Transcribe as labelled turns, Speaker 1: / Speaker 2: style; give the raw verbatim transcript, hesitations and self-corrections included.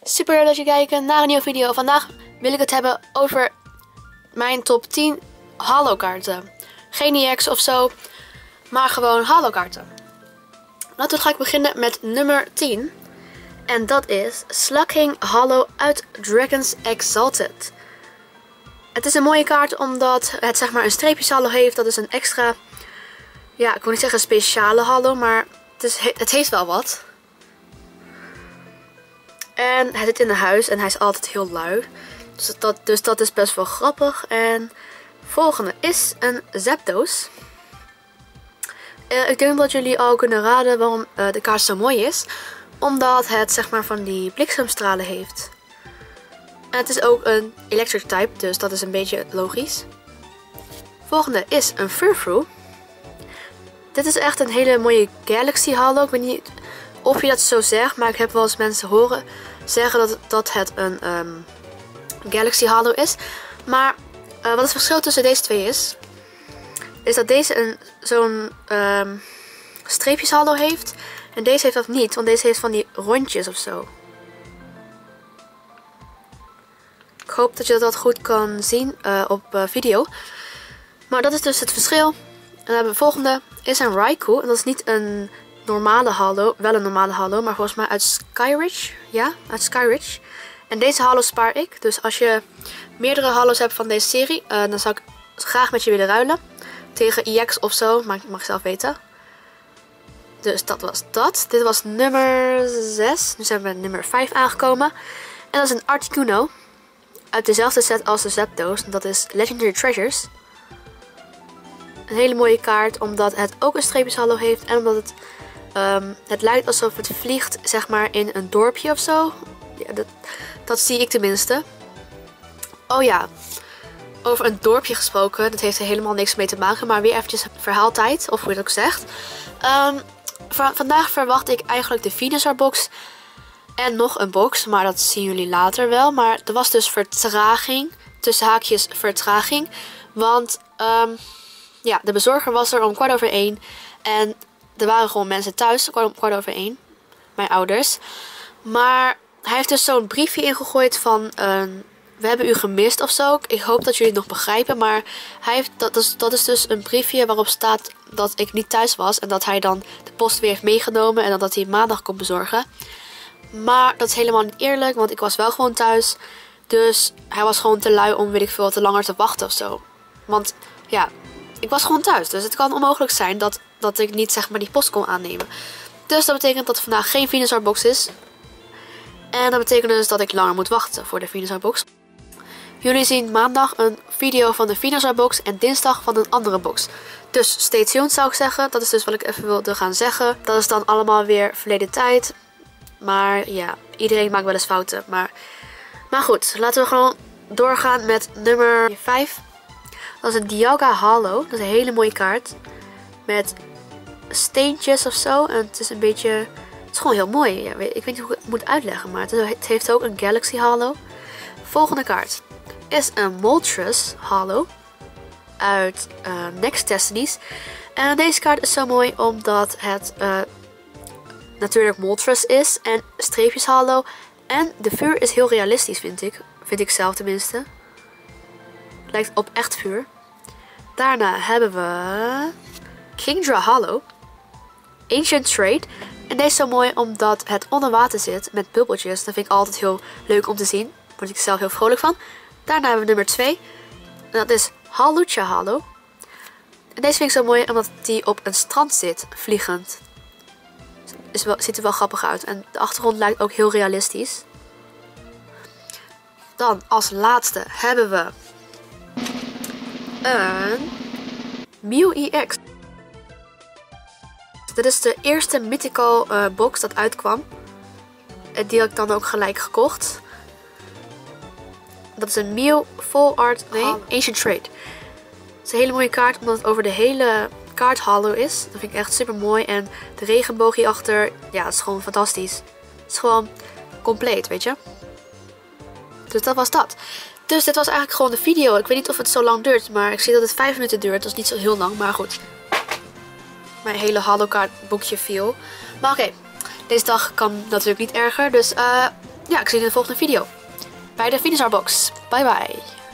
Speaker 1: Super leuk dat je kijkt naar een nieuwe video. Vandaag wil ik het hebben over mijn top tien Halo kaarten. Geen E X of zo, maar gewoon Halo kaarten. Laten we ga ik beginnen met nummer tien. En dat is Slacking Halo uit Dragons Exalted. Het is een mooie kaart omdat het zeg maar een streepjes Halo heeft. Dat is een extra, ja, ik wil niet zeggen speciale Halo, maar het, is, het heeft wel wat. En hij zit in een huis en hij is altijd heel lui. Dus dat, dus dat is best wel grappig. En volgende is een Zapdos. Uh, ik denk dat jullie al kunnen raden waarom uh, de kaart zo mooi is. Omdat het zeg maar van die bliksemstralen heeft. En het is ook een electric type, dus dat is een beetje logisch. Volgende is een Furfrou. Dit is echt een hele mooie Galaxy Halo. Ik weet niet of je dat zo zegt, maar ik heb wel eens mensen horen zeggen dat, dat het een um, Galaxy Halo is. Maar uh, wat het verschil tussen deze twee is, is dat deze een zo'n um, streepjes Halo heeft. En deze heeft dat niet, want deze heeft van die rondjes of zo. Ik hoop dat je dat goed kan zien uh, op uh, video. Maar dat is dus het verschil. En dan hebben we volgende is een Raikou. En dat is niet een normale Halo, wel een normale Halo, maar volgens mij uit Skyridge. Ja, uit Skyridge. En deze Halo spaar ik. Dus als je meerdere Halo's hebt van deze serie, uh, dan zou ik graag met je willen ruilen. Tegen E X of zo, maar ik mag zelf weten. Dus dat was dat. Dit was nummer zes. Nu zijn we bij nummer vijf aangekomen. En dat is een Articuno. Uit dezelfde set als de Zapdos. Dat is Legendary Treasures. Een hele mooie kaart, omdat het ook een streepjes Halo heeft. En omdat het, um, het lijkt alsof het vliegt, zeg maar, in een dorpje of zo. Ja, dat, dat zie ik tenminste. Oh ja, over een dorpje gesproken. Dat heeft er helemaal niks mee te maken. Maar weer eventjes verhaaltijd, of hoe je dat ook zegt. Um, vandaag verwacht ik eigenlijk de Venusaur box. En nog een box, maar dat zien jullie later wel. Maar er was dus vertraging. Tussen haakjes vertraging. Want um, ja, de bezorger was er om kwart over één. En er waren gewoon mensen thuis om kwart over één. Mijn ouders. Maar hij heeft dus zo'n briefje ingegooid van Uh, we hebben u gemist of zo. Ik hoop dat jullie het nog begrijpen. Maar hij heeft, dat, is, dat is dus een briefje waarop staat dat ik niet thuis was. En dat hij dan de post weer heeft meegenomen. En dat hij maandag komt bezorgen. Maar dat is helemaal niet eerlijk. Want ik was wel gewoon thuis. Dus hij was gewoon te lui om, weet ik veel, te langer te wachten of zo. Want ja, ik was gewoon thuis. Dus het kan onmogelijk zijn dat, dat ik niet zeg maar die post kon aannemen. Dus dat betekent dat er vandaag geen Venusaur box is. En dat betekent dus dat ik langer moet wachten voor de Venusaur box. Jullie zien maandag een video van de Venusaur box en dinsdag van een andere box. Dus stay tuned zou ik zeggen. Dat is dus wat ik even wilde gaan zeggen. Dat is dan allemaal weer verleden tijd. Maar ja, iedereen maakt wel eens fouten. Maar, maar goed, laten we gewoon doorgaan met nummer vijf. Dat is een Dialga Halo. Dat is een hele mooie kaart. Met steentjes of zo. En het is een beetje, het is gewoon heel mooi. Ja, ik weet niet hoe ik het moet uitleggen. Maar het heeft ook een Galaxy Halo. Volgende kaart is een Moltres Halo. Uit uh, Next Destinies. En deze kaart is zo mooi omdat het Uh, natuurlijk Moltres is en streepjes Halo. En de vuur is heel realistisch, vind ik. Vind ik zelf tenminste. Lijkt op echt vuur. Daarna hebben we Kingdra Halo. Ancient Trade. En deze is zo mooi omdat het onder water zit met bubbeltjes. Dat vind ik altijd heel leuk om te zien. Daar word ik zelf heel vrolijk van. Daarna hebben we nummer twee. En dat is Hawlucha Halo. En deze vind ik zo mooi omdat die op een strand zit, vliegend. Is wel, ziet er wel grappig uit. En de achtergrond lijkt ook heel realistisch. Dan als laatste hebben we een Mew E X. Dit is de eerste mythical uh, box dat uitkwam. En die heb ik dan ook gelijk gekocht. Dat is een Mew Full Art, nee, Halo. Ancient Trade. Het is een hele mooie kaart omdat het over de hele kaart Halo is. Dat vind ik echt super mooi. En de regenboog hierachter, ja, het is gewoon fantastisch. Het is gewoon compleet, weet je. Dus dat was dat. Dus dit was eigenlijk gewoon de video. Ik weet niet of het zo lang duurt, maar ik zie dat het vijf minuten duurt. Dat is niet zo heel lang, maar goed. Mijn hele Halo kaart boekje viel. Maar oké, okay. Deze dag kan natuurlijk niet erger. Dus uh, ja, ik zie je in de volgende video. Bij de Venusaur box. Bye bye.